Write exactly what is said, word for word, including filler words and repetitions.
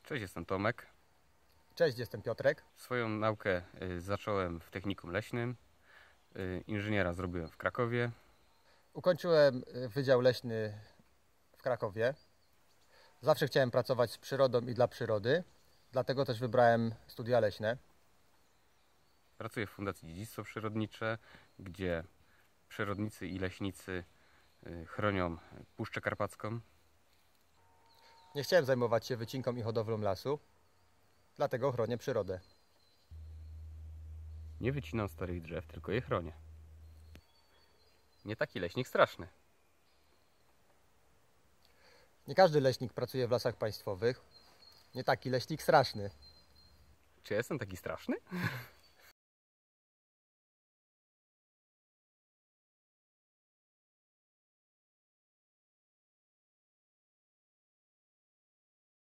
Cześć, jestem Tomek. Cześć, jestem Piotrek. Swoją naukę y, zacząłem w technikum leśnym. Y, Inżyniera zrobiłem w Krakowie. Ukończyłem y, Wydział Leśny w Krakowie. Zawsze chciałem pracować z przyrodą i dla przyrody, dlatego też wybrałem studia leśne. Pracuję w Fundacji Dziedzictwo Przyrodnicze, gdzie przyrodnicy i leśnicy y, chronią Puszczę Karpacką. Nie chciałem zajmować się wycinką i hodowlą lasu, dlatego chronię przyrodę. Nie wycinam starych drzew, tylko je chronię. Nie taki leśnik straszny. Nie każdy leśnik pracuje w lasach państwowych. Nie taki leśnik straszny. Czy jestem taki straszny?